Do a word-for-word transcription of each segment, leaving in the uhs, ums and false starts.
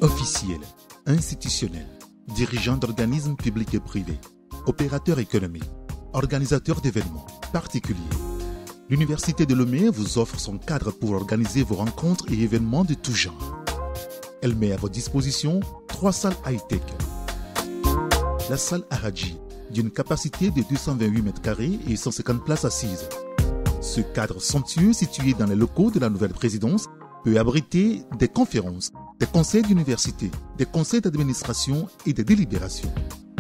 Officiels, institutionnels, dirigeants d'organismes publics et privés, opérateurs économiques, organisateurs d'événements, particuliers. L'Université de Lomé vous offre son cadre pour organiser vos rencontres et événements de tout genre. Elle met à votre disposition trois salles high-tech. La salle Aradji, d'une capacité de deux cent vingt-huit mètres carrés et cent cinquante places assises. Ce cadre somptueux situé dans les locaux de la nouvelle présidence peut abriter des conférences, des conseils d'université, des conseils d'administration et des délibérations.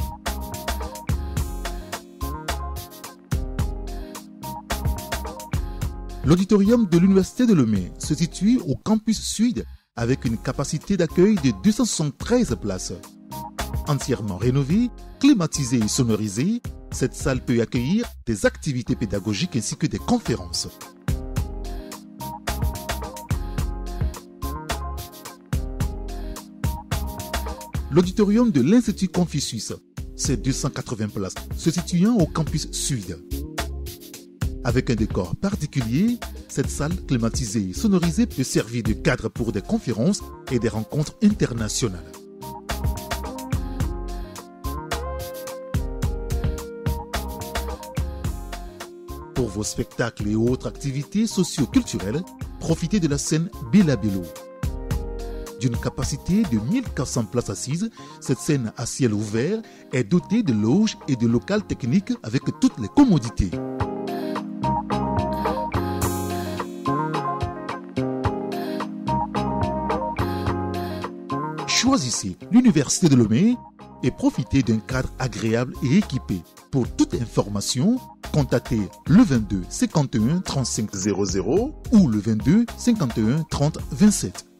L'auditorium de l'Université de Lomé se situe au campus sud avec une capacité d'accueil de deux cent soixante-treize places. Entièrement rénovée, climatisée et sonorisée, cette salle peut accueillir des activités pédagogiques ainsi que des conférences. L'auditorium de l'Institut Confucius, ses deux cent quatre-vingts places, se situant au campus sud. Avec un décor particulier, cette salle climatisée et sonorisée peut servir de cadre pour des conférences et des rencontres internationales. Pour vos spectacles et autres activités socio-culturelles, profitez de la scène Bella Bello. D'une capacité de mille quatre cents places assises, cette scène à ciel ouvert est dotée de loges et de locales techniques avec toutes les commodités. Choisissez l'Université de Lomé et profitez d'un cadre agréable et équipé. Pour toute information, contactez le vingt-deux cinquante et un trente-cinq zéro zéro ou le vingt-deux cinquante et un trente vingt-sept.